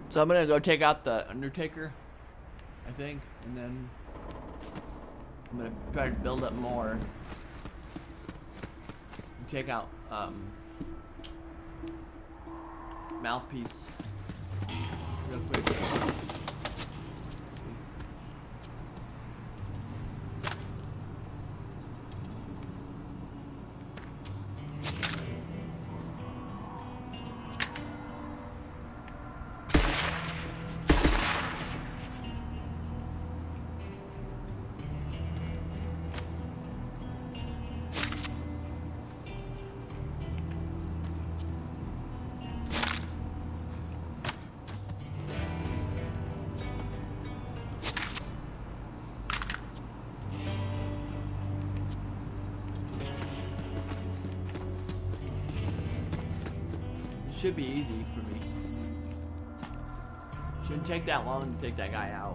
So I'm gonna go take out the Undertaker, I think, and then I'm gonna try to build up more. Take out Mouthpiece real quick. Should be easy for me. Shouldn't take that long to take that guy out.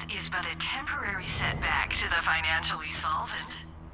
is but a temporary setback to the financially solvent.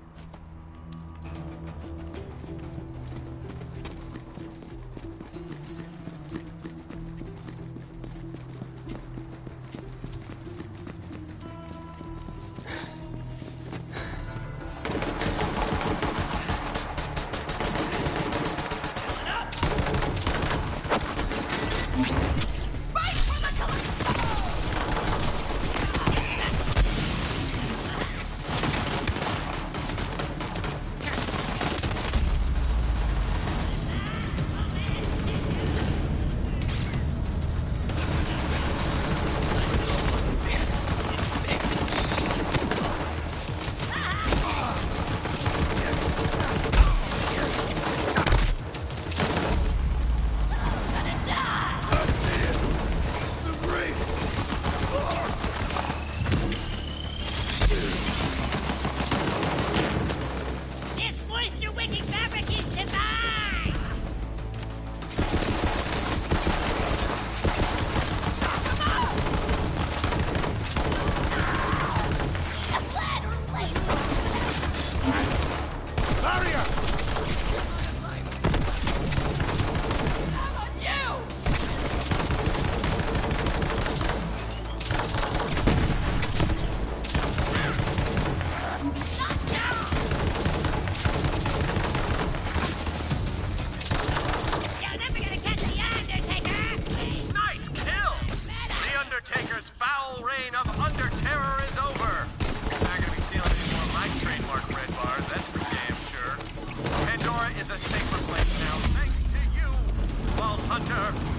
Undertaker's foul reign of Under-Terror is over. You're not gonna be stealing any more of my trademark red bars, that's for damn sure. Pandora is a safer place now, thanks to you, Vault Hunter.